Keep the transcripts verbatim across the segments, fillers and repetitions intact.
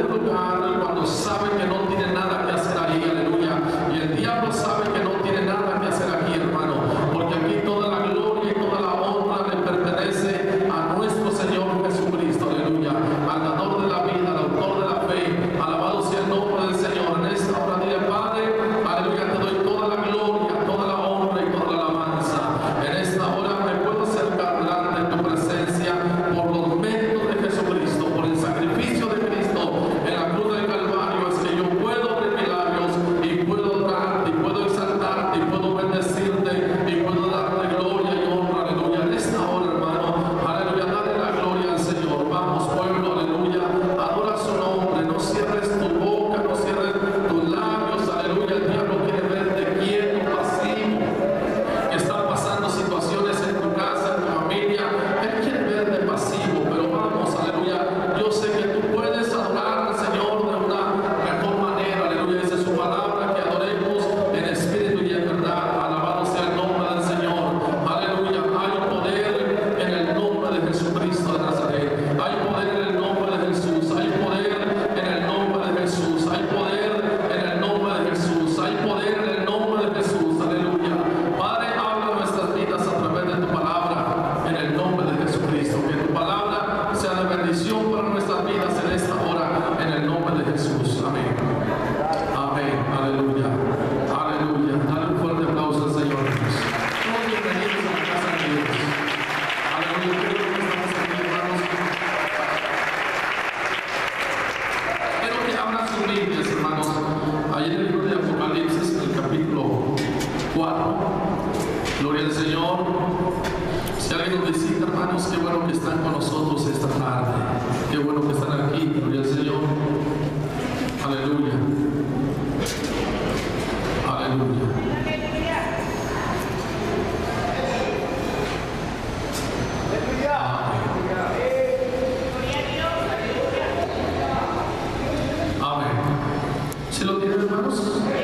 un lugar y cuando sabe que no tiene nada que hacer ahí, aleluya. Y el diablo sabe que no tiene nada que hacer aquí, hermano, porque aquí toda la gloria y toda la honra le pertenece a nuestro Señor Jesucristo, aleluya, al dador de la vida, al autor de la fe. Alabado sea el nombre del Señor. En esta hora dile, Padre, aleluya, te doy toda la gloria, toda la honra y toda la alabanza. En esta hora me puedo acercar delante de tu presencia por los méritos de Jesucristo, por el sacrificio de Cristo en la cruz del Calvario. Es que yo puedo abrir mis labios y puedo adorarte, y puedo exaltarte, y puedo bendecirte, y puedo darte gloria y honra, aleluya. En esta hora, hermano, aleluya, dale la gloria al Señor. Vamos, pueblo, aleluya, adora su nombre. No cierres tu boca, no cierres tus labios, aleluya. El diablo quiere verte quieto, pasivo. Están pasando situaciones en tu casa, en tu familia. Él quiere verte pasivo, pero vamos, aleluya. Yo sé que tú puedes adorar al Señor de una mejor manera, aleluya. Dice su palabra que adoremos en espíritu y en verdad. Alabado sea el nombre del Señor, aleluya. Hay poder en el nombre de Jesucristo de Nazaret. Hay poder en el nombre de Jesús. Hay poder en el nombre de Jesús. Hay poder en el nombre de Jesús. Hay poder en el nombre de Jesús. Aleluya. Padre, habla nuestras vidas a través de tu palabra en el nombre de Jesucristo. Que tu palabra sea de bendición para nuestras vidas en esta hora en el nombre de Jesús. Amén. Amén. Aleluya. Aleluya. Dale un fuerte aplauso al Señor. Todos bienvenidos a la casa de Dios. Aleluya. Quiero que estamos aquí, hermanos. Quiero que abran sus Biblias, hermanos. Ahí en el libro de Apocalipsis, en el capítulo cuatro. Gloria al Señor. Si alguien nos visita, hermanos, qué bueno que están con nosotros esta tarde. Qué bueno que están aquí. Gloria al Señor. Aleluya. Aleluya. Amén. ¿Sí lo tienen, hermanos?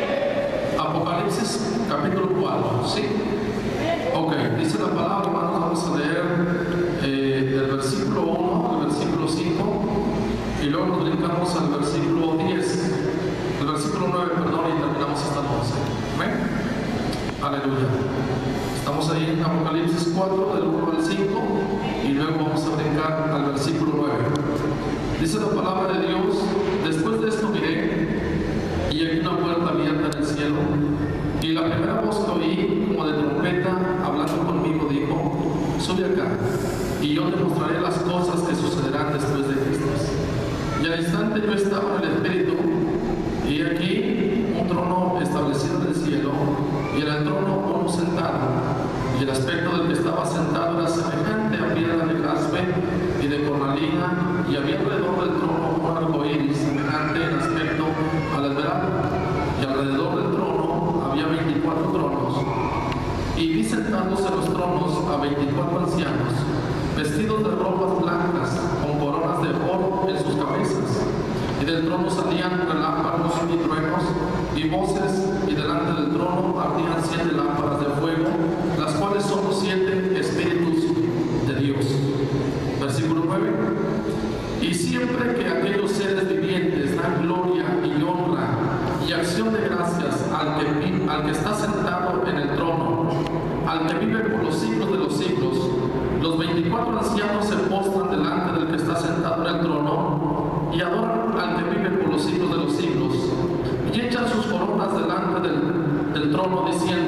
Apocalipsis capítulo cuatro, ¿sí? Ok, dice la palabra, hermanos, vamos a leer eh, del versículo uno al versículo cinco y luego nos brincamos al versículo diez, el versículo nueve, perdón, y terminamos hasta el once. ¿Amén? Aleluya. Estamos ahí en Apocalipsis cuatro, del uno al cinco, y luego vamos a brincar al versículo nueve. Dice la palabra de Dios: después de esto miré, y hay una puerta abierta en el cielo, y la primera voz que oí, como de trompeta, hablando conmigo, dijo: sube acá, y yo te mostraré las cosas que sucederán después de estas. Y al instante yo estaba en el Espíritu, y aquí un trono establecido en el cielo, y en el trono uno sentado, y el aspecto del que estaba sentado era semejante a piedra de jaspe y de cornalina, y había alrededor del trono un arco iris semejante en aspecto al esmeralda, y alrededor del trono había veinticuatro tronos, y vi sentados en los tronos a veinticuatro ancianos, vestidos de ropas blancas, con coronas de oro en sus cabezas, y del trono salían relámpagos y truenos y voces, y delante del trono ardían siete lámparas de fuego, las cuales son los siete espíritus de Dios. Versículo nueve. Y siempre que aquellos seres vivientes dan gloria y honra y acción de gracias al que, vi- al que está sentado en el trono, al que vive por los siglos de los siglos, los veinticuatro ancianos se postran delante del que está sentado en el trono y adoran al que vive por los siglos de los siglos, y echan sus coronas delante del, del trono diciendo: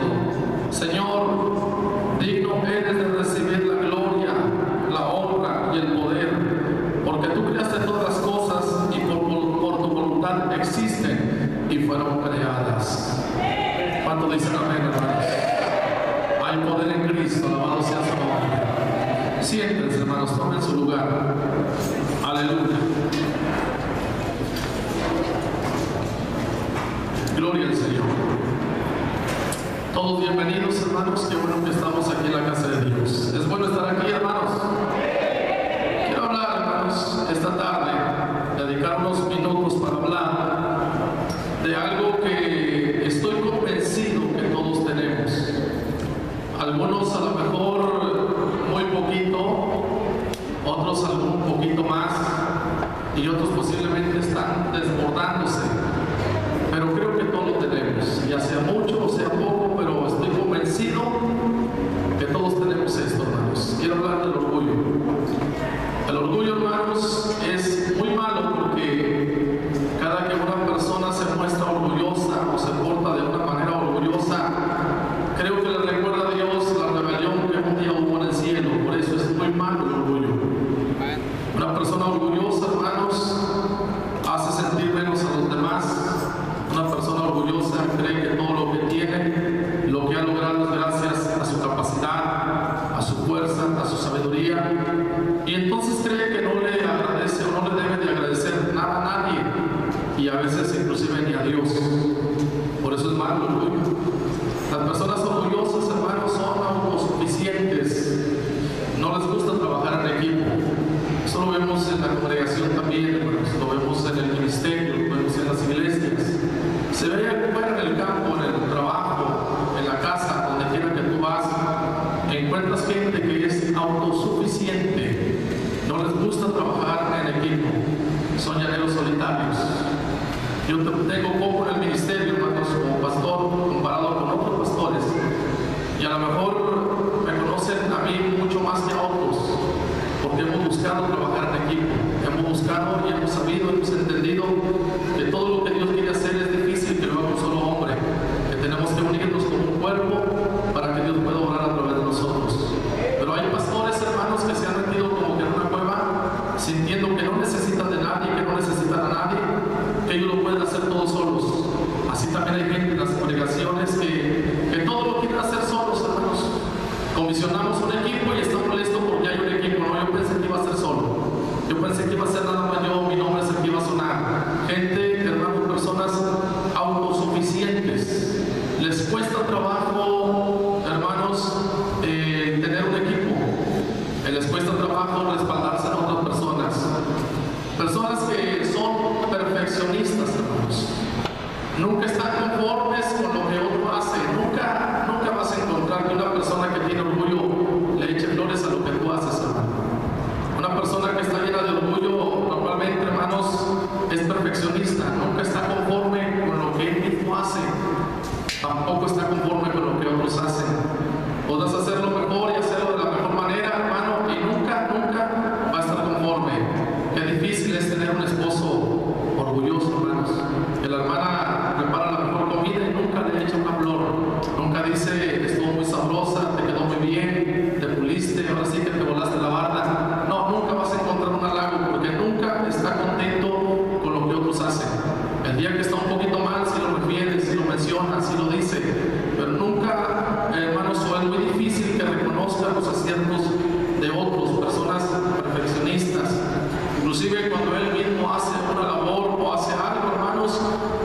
Señor, digno eres de recibir la gloria, la honra y el poder, porque tú creaste todas las cosas y por, por, por tu voluntad existen y fueron creadas. ¿Cuánto dicen amén, hermanos? Hay poder en Cristo, alabado sea su nombre. Siéntense, hermanos, tomen su lugar. Aleluya. Gloria al Señor. Todos bienvenidos, hermanos. Qué bueno que estamos aquí en la casa de Dios. Es bueno estar aquí, hermanos. Quiero hablar, hermanos, esta tarde, dedicar unos minutos para hablar de algo que estoy convencido que todos tenemos. Algunos a lo mejor muy poquito, otros algún poquito más, y otros posiblemente están y a veces inclusive ni a Dios. Por eso es malo el orgullo. Las personas orgullosas, hermanos, son autosuficientes. No les gusta trabajar en equipo. Eso lo vemos en la congregación también, hermanos. Lo vemos en el ministerio, lo vemos en las iglesias. Se ve fuera en el campo, en el trabajo, en la casa, donde quiera que tú vas, encuentras gente que es autosuficiente. No les gusta trabajar en equipo. Son llaneros solitarios. Yo tengo poco en el ministerio, hermanos, como pastor, comparado con otros pastores. Y a lo mejor me conocen a mí mucho más que a otros, porque hemos buscado trabajar en equipo. Hemos buscado y hemos sabido, hemos entendido que todo lo que Dios quiere hacer es difícil que lo haga un solo hombre, que tenemos que unirnos como un cuerpo para que Dios pueda obrar a través de nosotros. Pero hay pastores, hermanos, que se han metido como que en una cueva, sintiendo que no necesitan de nadie, que no necesitan a nadie, que ellos lo pueden hacer todos solos. Así también hay gente en las congregaciones que, que todo lo quieren hacer solos, hermanos. Comisionamos un equipo y está molesto porque hay un equipo. No, yo pensé que iba a ser solo. Yo pensé que iba a ser nada más yo, mi nombre es el que iba a sonar. Gente, hermanos, personas autosuficientes. Les cuesta trabajo, hermanos, eh, tener un equipo. Eh, les cuesta trabajo respaldarse a otras personas. Personas que son perfeccionistas, hermanos. Nunca están conformes con lo que otro hace. Nunca, nunca vas a encontrar que una persona que tiene orgullo le eche flores a lo que tú haces, hermano. Una persona que está llena de orgullo, normalmente, hermanos, es perfeccionista. Nunca está conforme con lo que él mismo hace. Tampoco está conforme con lo que otros hacen. Podrás hacerlo mejor y hacerlo de la mejor manera, hermano, y nunca, nunca va a estar conforme. Qué difícil es tener un esposo orgulloso, hermanos. Que la hermana prepara la mejor comida y nunca le echa una flor. Nunca dice, estuvo muy sabrosa, te quedó muy bien, te puliste, ahora sí que te volaste la barda. No, nunca vas a encontrar un halago porque nunca está contento con lo que otros hacen. El día que está un poquito mal, si lo refiere, si lo menciona, si lo dice, pero nunca, hermanos, es muy difícil que reconozca los aciertos de otros, personas perfeccionistas. Inclusive cuando él mismo hace una labor o hace algo, hermanos,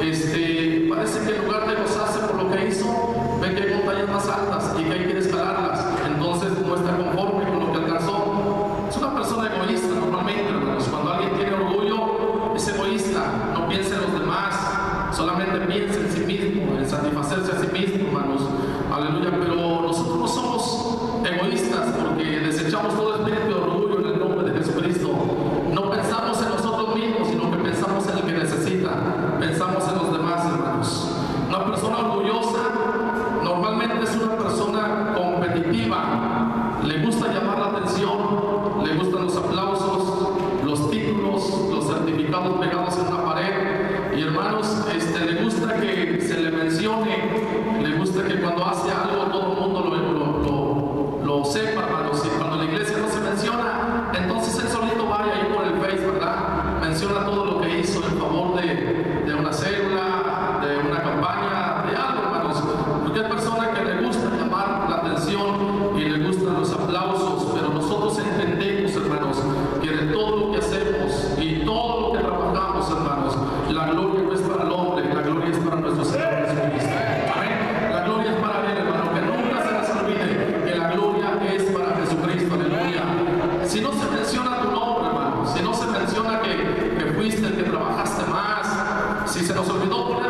este, parece que en lugar de gozarse por lo que hizo, ve que hay montañas más altas y que hay que escalarlas. Entonces no está conforme con lo que alcanzó. Es una persona egoísta normalmente, hermanos. Cuando alguien tiene orgullo, es egoísta, no piensa en los demás, solamente piensa en sí mismo, en satisfacerse a sí mismo, hermanos. Aleluya. Pero nosotros no somos egoístas porque desechamos todo espíritu de orgullo en el nombre de Jesucristo. No pensamos en nosotros mismos, sino que pensamos en el que necesita. Pensamos en los demás, hermanos. Una persona orgullosa normalmente es una persona competitiva. Le gusta llamar la atención, le gustan los aplausos, los títulos, los certificados pegados en una pared. Y hermanos, este, le gusta que se le mencione, le gusta que cuando hace algo todo el mundo lo, lo, lo, lo sepa, hermanos. Y cuando la iglesia no se menciona, entonces él solito vaya ahí por el Face, ¿verdad? Menciona todo lo que hizo en favor de, de una célula, de una campaña, de algo, hermanos. Porque hay personas que le gusta llamar la atención y le gustan los aplausos, pero nosotros entendemos, hermanos, que de todo lo que hacemos y todo lo que trabajamos, hermanos, la gloria no es para el hombre, la gloria es para nuestro Señor Jesucristo. Amén. La gloria es para Él, hermano. Que nunca se les olvide que la gloria es para Jesucristo. Aleluya. Si no se menciona tu nombre, hermano, si no se menciona que, que fuiste el que trabajaste más, si se nos olvidó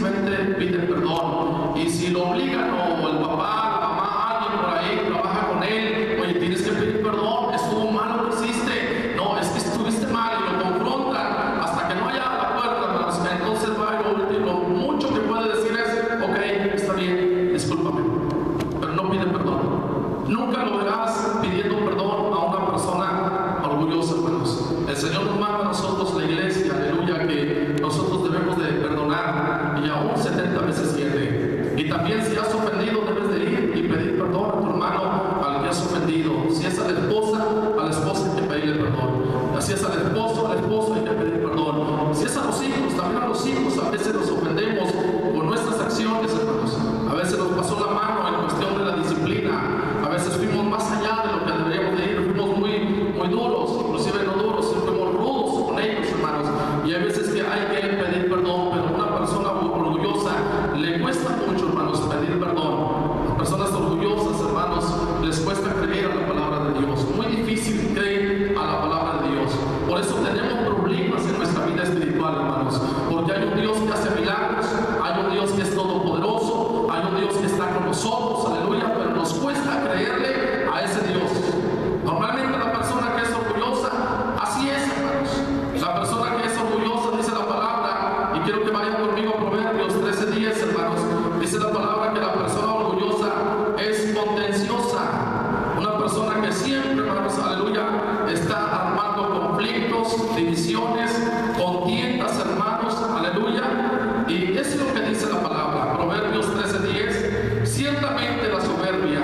difícilmente pide perdón. Y si lo obligan, o el papá, la mamá, alguien por ahí trabaja con él, oye, tienes que pedir perdón, estuvo mal lo que hiciste, no, es que estuviste mal, y lo confrontan hasta que no haya la puerta, hermanos. Entonces va y lo último, lo mucho que puede decir es, ok, está bien, discúlpame, pero no pide perdón. Nunca lo verás pidiendo perdón a una persona orgullosa, hermanos. El Señor nos manda a nosotros, la iglesia, aleluya, que nosotros debemos de perdonar, y aún setenta veces siete. Y también, si has ofendido, debes de ir y pedir perdón a tu hermano al que has ofendido. Si es a la esposa, a la esposa hay que pedirle perdón. Si es al esposo, al esposo hay que pedir perdón. Si es a los hijos, también a los hijos. A veces los ofendemos con nuestras acciones, hermanos. A veces nos pasó la mano en cuestión de la disciplina. A veces fuimos más allá de lo que deberíamos de ir. Fuimos muy, muy duros, inclusive no duros, fuimos rudos con ellos, hermanos. Y hay veces que hay que pedir perdón, pero a una persona orgullosa le cuesta mucho, hermanos, pedir perdón. Las personas orgullosas, hermanos, les cuesta creer a la palabra de Dios. Muy difícil creer a la palabra de Dios. Por eso tenemos problemas en nuestra vida espiritual, hermanos. Porque hay un Dios que hace milagros, hay un Dios que es todopoderoso, hay un Dios que está con nosotros, aleluya, pero nos cuesta creerle a ese Dios. Normalmente la persona que es orgullosa, así es, hermanos. La persona que es orgullosa, dice la palabra, y quiero que vayan conmigo a Proverbios trece diez, hermanos. Dice la palabra que la persona orgullosa es contenciosa. Una persona que siempre, hermanos, aleluya, está armando conflictos, divisiones, contiendas, hermanos, aleluya. Y eso es lo que dice la palabra, Proverbios trece diez. Ciertamente la soberbia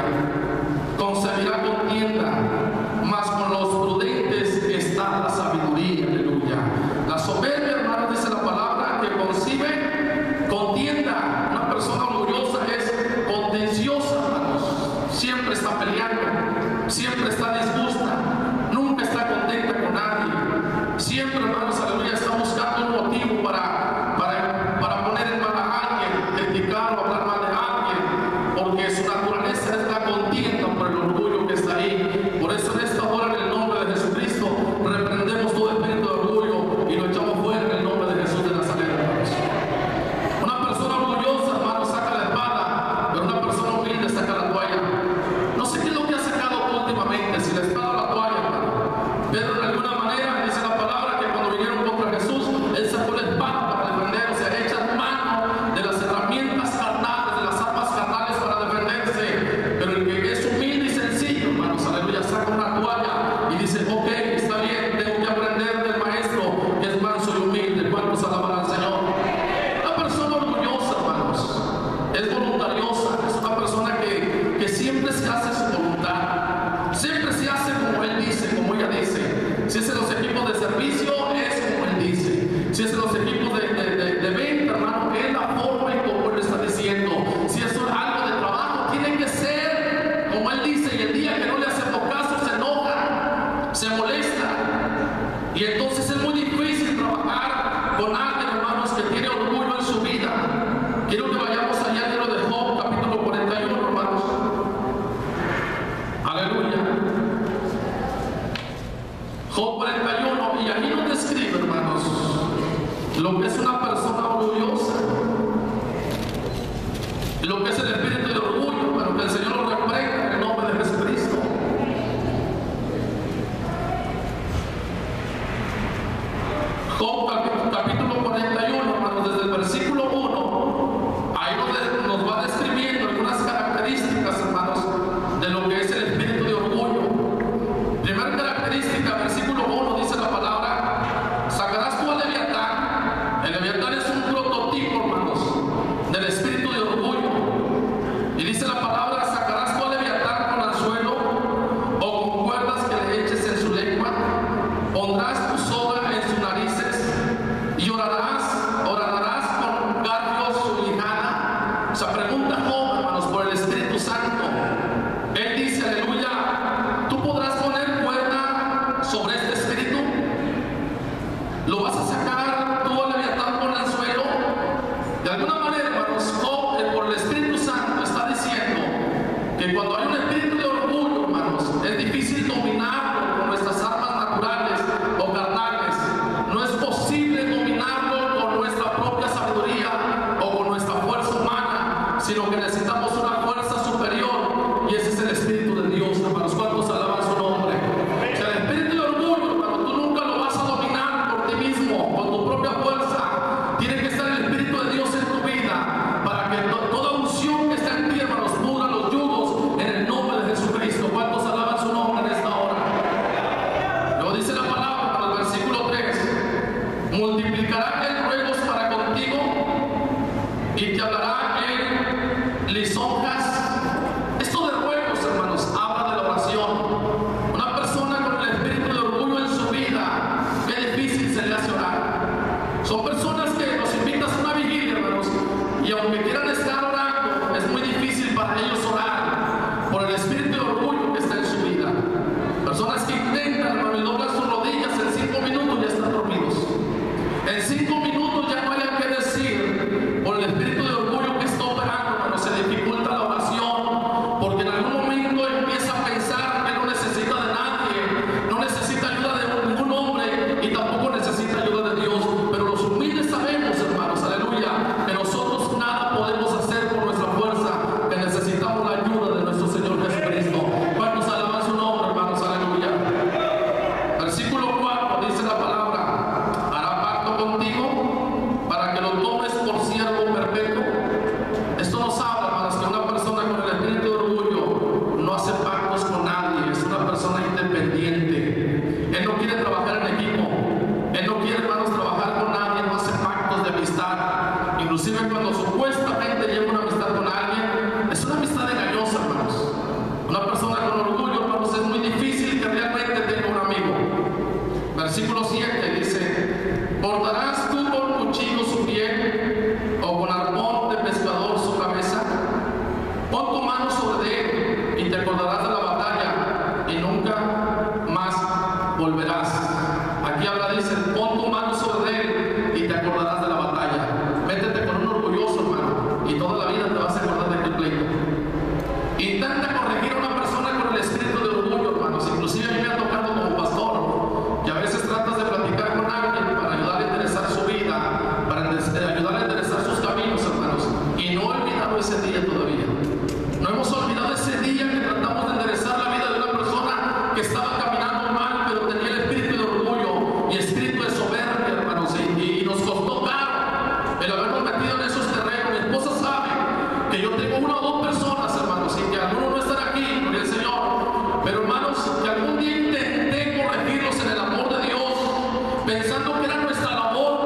concebirá contienda, mas con los prudentes está la sabiduría, aleluya. La soberbia, hermanos, dice la palabra, que concibe contienda. Una persona orgullosa es contenciosa, hermanos. Siempre está peleando, siempre está disgusta, nunca está contenta con nadie. Siempre, hermanos, aleluya, está buscando un motivo para, para, para poner en mal a alguien, criticar o hablar mal de alguien, porque su naturaleza es la contienda por el orgullo que está ahí. Por eso en esta hora, en el nombre de Jesucristo, reprendemos todo espíritu de orgullo y lo echamos fuera en el nombre de Jesús de Nazaret, hermanos. Una persona orgullosa, hermanos, saca la espada, pero una persona humilde saca la toalla. No sé qué es lo que ha sacado últimamente, si la espada o la toalla, hermano. Pero de alguna manera dice la palabra que cuando vinieron contra Jesús, él sacó la espada para defender, o sea, echa mano de las herramientas carnales, de las armas carnales para defenderse. Pero el que es humilde y sencillo, hermanos, aleluya, saca una toalla y dice, ok, está bien, tengo que aprender del maestro que es manso y humilde. ¿Cuántos alaban al Señor? Una persona orgullosa, hermanos, es voluntariosa, es una persona que, que siempre se hace su voluntad, siempre se hace como él dice, como ella dice. Si es en los equipos de servicio, es como él dice. Si es en los equipos de, de, de, de venta, hermano, es la forma y como él está diciendo. Si es algo de trabajo, tiene que ser como él dice. Y el día que no le hacemos caso, se enoja, se molesta. Y entonces es muy difícil trabajar con alguien, hermanos, que tiene orgullo en su vida. Quiero que vayamos allá al libro de Job, capítulo cuarenta y uno, hermanos. Aleluya. Job cuarenta y uno, y aquí nos describe, hermanos, lo que es una persona orgullosa, lo que es el espíritu de orgullo, pero que el Señor lo reprenda en el nombre de Jesucristo. Job capítulo cuarenta y uno, hermanos, desde el versículo uno, ahí nos, nos va describiendo algunas características, hermanos, de lo que es el espíritu de orgullo. Primera característica, versículo uno, dice la palabra, sacarás tú al Leviatán. El Leviatán es un prototipo tu propia fuerza. Tiene que estar el Espíritu de Dios en tu vida para que to toda unción que está en ti, hermanos, pudra los yugos en el nombre de Jesucristo. ¿Cuántos alaban su nombre en esta hora? Luego dice la palabra en el versículo tres: multiplicará él ruegos para contigo y te hablará él lisonjas. Esto de ruegos, hermanos, habla de la oración. Una persona con el espíritu de orgullo en su vida, qué difícil se le hace orar. Son personas que los invitas a una vigilia, hermanos, y aunque quieran estar orando, es muy difícil para ellos orar por el espíritu de orgullo que está en su vida. Personas que intentan, hermano, y doblan sus rodillas, en cinco minutos ya están dormidos. En cinco minutos ya no hayan que decir por el espíritu de orgullo que está operando, pero se dificulta la oración, porque en algún momento empieza a pensar que no necesita de nadie, no necesita ayuda de ningún hombre y tampoco necesita ayuda de Dios. Pero los humildes sabemos, hermanos, aleluya, que nosotros nada podemos hacer por nuestra fuerza, que necesitamos la ayuda de nuestro Señor Jesucristo. ¿Cuántos alaban su nombre, hermanos? Aleluya. Versículo cuatro dice la palabra: hará pacto contigo para que lo tomes por siervo perpetuo. Esto nos habla, hermanos, que una persona con el espíritu de orgullo no hace pactos con nadie, es una persona independiente. Él no quiere trabajar en equipo, él no quiere, hermanos, trabajar con nadie, no hace pactos de amistad. Inclusive cuando supuestamente lleva una amistad con alguien, es una amistad engañosa, hermanos. Una persona con orgullo, hermanos, es muy difícil que realmente tenga un amigo. Versículo siete dice: ¿cortarás tú con cuchillo su pie o con arpón de pescador su cabeza? Pon tu mano sobre él y te acordarás de la batalla y nunca más volverás. Aquí habla, dice: pon tu mano sobre él y te acordarás de la batalla. Métete con un orgulloso, hermano, y toda la vida te vas a acordar de tu pleito. Intenta corregir a una persona con el espíritu de orgullo, hermanos. Inclusive a mí me ha tocado como pastor, que a veces tratas de platicar con alguien para ayudarle a enderezar su vida, para ayudarle a enderezar sus caminos, hermanos, y no he olvidado ese día todavía. No hemos olvidado ese día que tratamos de enderezar la vida de una persona que estaba caminando mal, pero tenía el espíritu de orgullo y espíritu de soberbia, hermanos, y, y nos costó caro el habernos metido en esos terrenos. Mi esposa sabe que yo tengo una o dos personas, hermanos, y que algunos no están aquí, gloria al Señor, pero, hermanos, que algún día intenté corregirlos en el amor de Dios, pensando que era nuestra labor